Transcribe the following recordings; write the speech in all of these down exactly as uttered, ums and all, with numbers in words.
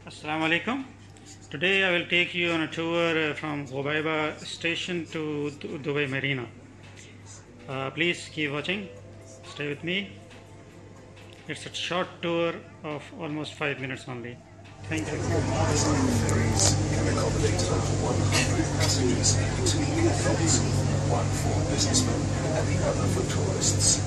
Assalamu alaikum. Today I will take you on a tour uh, from Gubaiba station to Du- Dubai Marina. Uh, please keep watching. Stay with me. It's a short tour of almost five minutes only. Thank you. Ferries can accommodate up to one hundred passengers, two vehicles, one for businessmen and the other for tourists.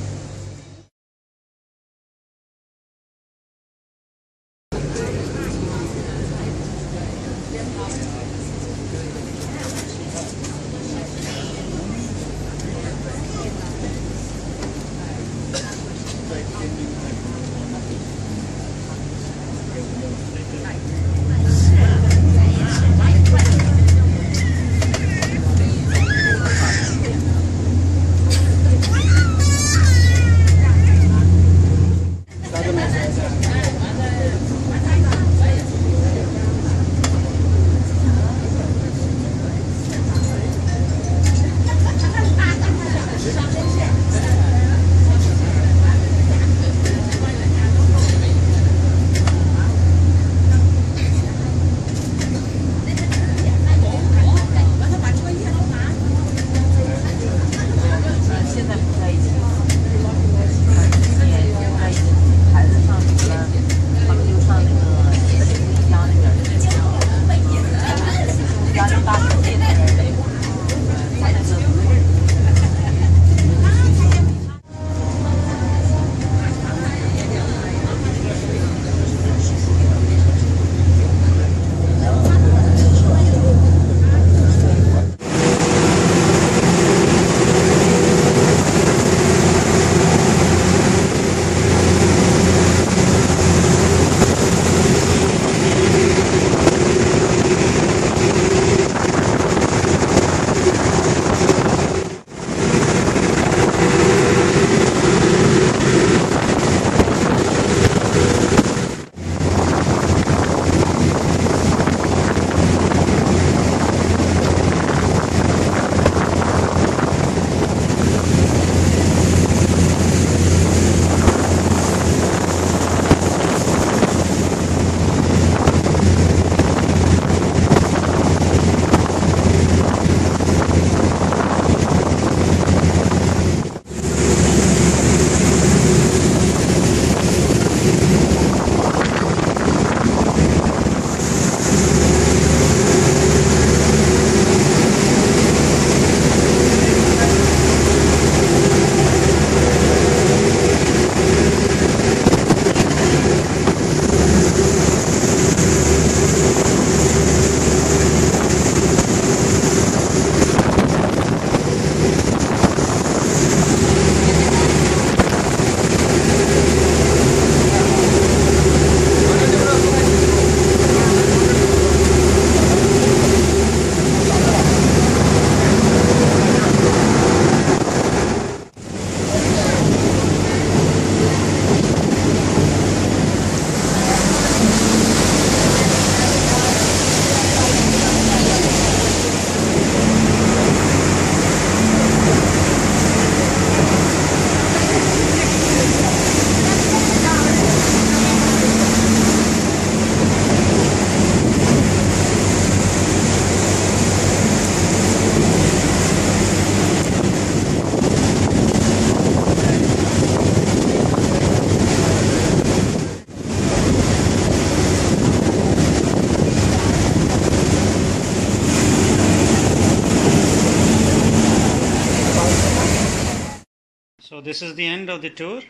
So this is the end of the tour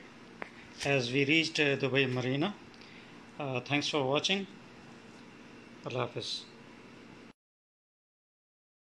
as we reached uh, Dubai Marina. Uh, thanks for watching. Allah Hafiz.